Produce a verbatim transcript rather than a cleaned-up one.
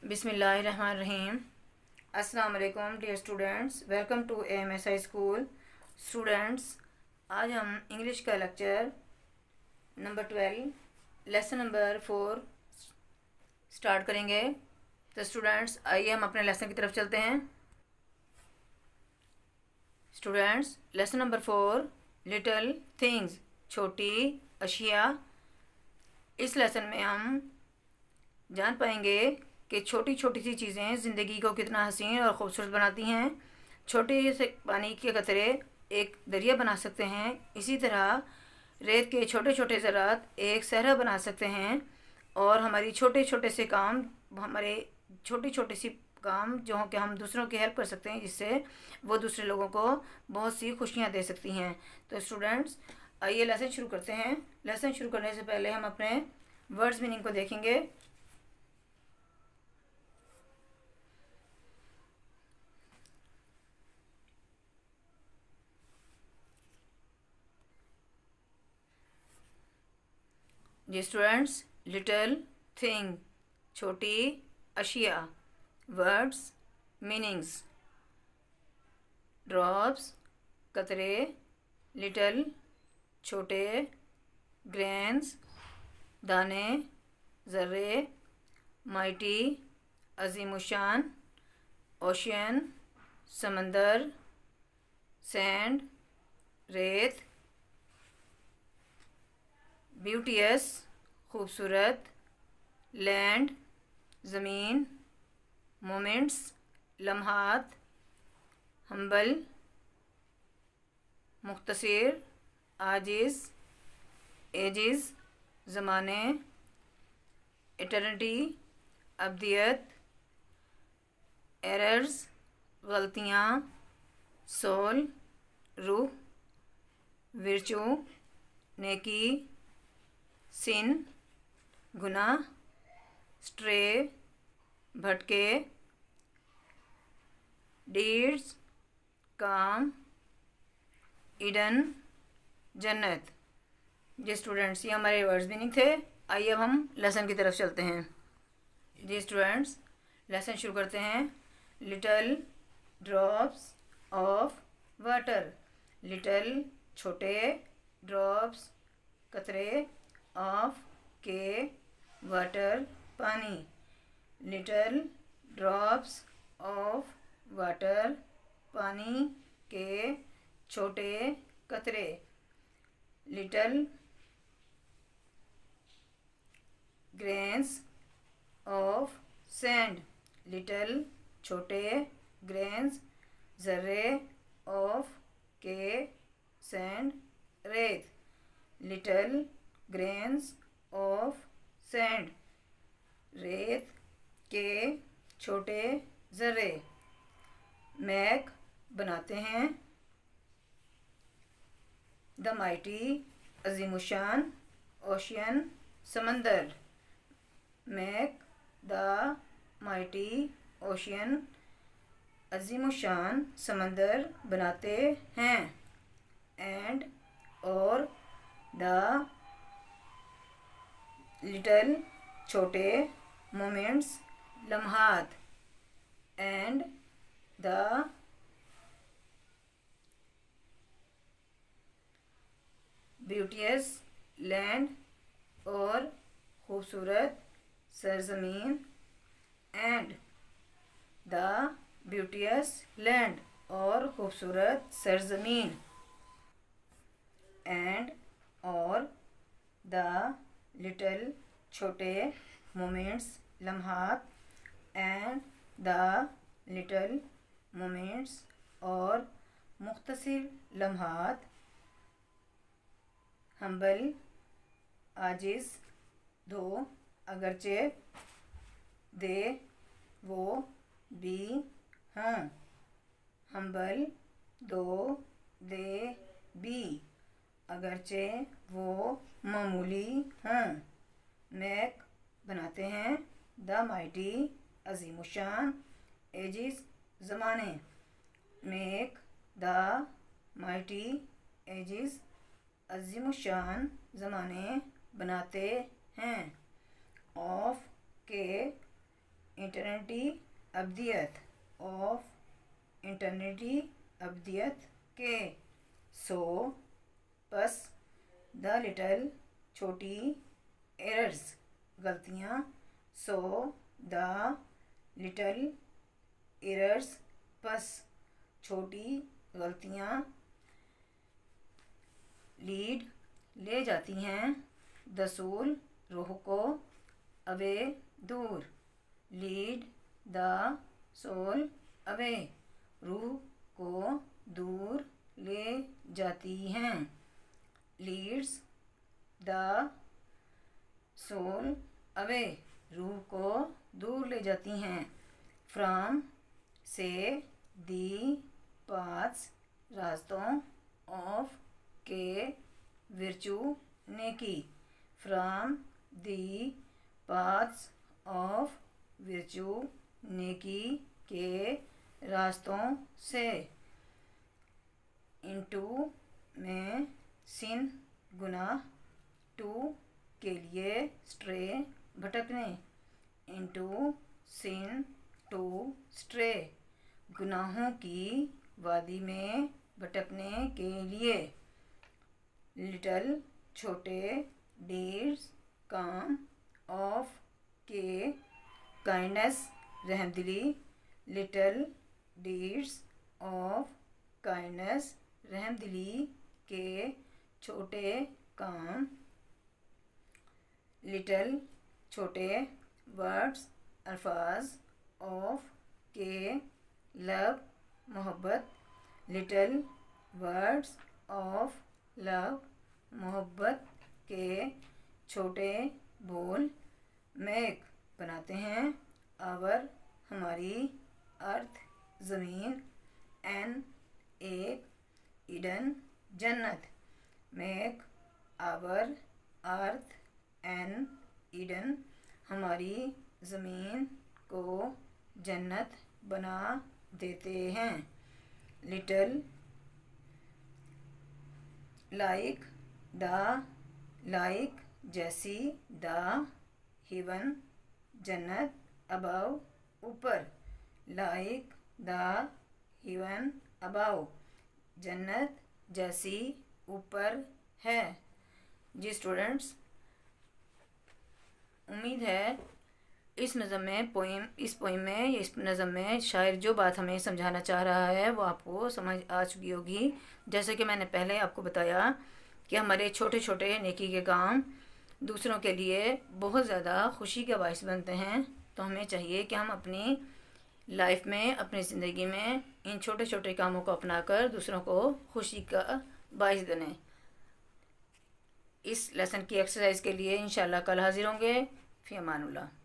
बिस्मिल्लाहिर्रहमानिर्रहीम। अस्सलाम वालेकुम dear students, welcome to A M S I school. Students, आज हम इंग्लिश का lecture number twelve lesson number four start करेंगे। तो स्टूडेंट्स, आइए हम अपने लेसन की तरफ चलते हैं। Students, lesson number four, little things, छोटी अशिया। इस लेसन में हम जान पाएंगे कि छोटी छोटी सी चीज़ें ज़िंदगी को कितना हसीन और ख़ूबसूरत बनाती हैं। छोटे से पानी के कतरे एक दरिया बना सकते हैं। इसी तरह रेत के छोटे छोटे ज़रात एक सहरा बना सकते हैं। और हमारी छोटे छोटे से काम, हमारे छोटी छोटी सी काम जो कि हम दूसरों की हेल्प कर सकते हैं, जिससे वो दूसरे लोगों को बहुत सी खुशियाँ दे सकती हैं। तो स्टूडेंट्स, आइए लेसन शुरू करते हैं। लेसन शुरू करने से पहले हम अपने वर्ड्स मीनिंग को देखेंगे। जी स्टूडेंट्स, लिटिल थिंग, छोटी अशिया। वर्ड्स मीनिंग्स, ड्रॉप्स कतरे, लिटिल छोटे, ग्रेन्स दाने, ज़र्रे, माइटी अजीमुशान, ओशियन समंदर, सैंड रेत, ब्यूटियस खूबसूरत, लैंड ज़मीन, मोमेंट्स लम्हात, हम्बल मुख्तसिर, आजिज़ एजिज़ ज़माने, एटर्निटी अब्दियत, एरर्स गलतियाँ, सोल रूह, विर्चू नेकी, सिन गुनाह, स्ट्रे भटके, डीड्स काम, ईडन जन्नत। जी स्टूडेंट्स, ये हमारे वर्ड्स मीनिंग थे। आइए अब हम लेसन की तरफ चलते हैं। जी स्टूडेंट्स, लेसन शुरू करते हैं। Little drops of water. Little छोटे, ड्रॉप्स कतरे, ऑफ के वाटर पानी। लिटिल ड्रॉप्स ऑफ वाटर पानी के छोटे कतरे। Little grains of sand. Little छोटे ग्रेन्स ज़र्रे, ऑफ के सैंड रेत। लिटिल ग्रेन्स ऑफ सैंड रेत के छोटे ज़र्रे। मैक बनाते हैं, द माइटी अजीमुशान, ओशियन समंदर। मैक द माइटी ओशियन अजीमुशान समंदर बनाते हैं। एंड और द लिटिल छोटे, मोमेंट्स लम्हात। एंड द ब्यूटियस लैंड और खूबसूरत सरजमीन। एंड द ब्यूटियस लैंड और खूबसूरत सरजमीन। एंड और द लिटिल छोटे, मोमेंट्स लम्हात। एंड द लिटिल मोमेंट्स और मुख्तसिर लम्हात। हम्बल आजिज़ दो, अगरचे दे वो भी हों। हम्बल दो दे भी, अगरचे वो मामूली हों। मैक बनाते हैं, द माइटी अजीमुशान एजिज़ ज़माने। मेक द माइटी एजिज़ अजीमुशान ज़माने बनाते हैं। ऑफ के इटर्निटी अब्दियत, ऑफ इटर्निटी अब्दियत के। सो पस द लिटल छोटी एरर्स गलतियाँ, सो द लिटल एरर्स पस छोटी गलतियाँ, लीड ले जाती हैं, द सोल रूह को, अवे दूर, लीड द सोल अवे रूह को दूर ले जाती हैं, लीड्स द सोल अवे रूह को दूर ले जाती हैं, फ्रॉम से, दी पाथ्स रास्तों, ऑफ के विर्चू नेकी, from the paths of virtue नेकी के रास्तों से, इनटू में सिन गुनाह, टू के लिए स्ट्रे भटकने, इनटू सिन टू स्ट्रे गुनाहों की वादी में भटकने के लिए, लिटल छोटे, डीड्स काम, ऑफ के काइंडनेस रहमदिली, लिटल डीड्स ऑफ काइंडनेस रहमदिली के छोटे काम, लिटल छोटे वर्ड्स अल्फाज, ऑफ के लव मोहब्बत, लिटल वर्ड्स ऑफ लव मोहब्बत के छोटे बोल, मेक बनाते हैं, आवर हमारी, अर्थ ज़मीन, एन एक, ईडन जन्नत, make our earth an Eden हमारी ज़मीन को जन्नत बना देते हैं, लिटल लाइक द, लाइक जैसी, द हेवन जन्नत, अबव ऊपर, लाइक द हेवन अबव जन्नत जैसी ऊपर है। जी स्टूडेंट्स, उम्मीद है इस नज़म में पोइम इस पोइम में इस नज़म में शायर जो बात हमें समझाना चाह रहा है वो आपको समझ आ चुकी होगी। जैसे कि मैंने पहले आपको बताया कि हमारे छोटे छोटे नेकी के काम दूसरों के लिए बहुत ज़्यादा खुशी का बायस बनते हैं, तो हमें चाहिए कि हम अपनी लाइफ में, अपनी ज़िंदगी में इन छोटे छोटे कामों को अपनाकर दूसरों को खुशी का बायस बने। इस लेसन की एक्सरसाइज के लिए इंशाल्लाह कल हाजिर होंगे। फ़ी अमानुल्लाह।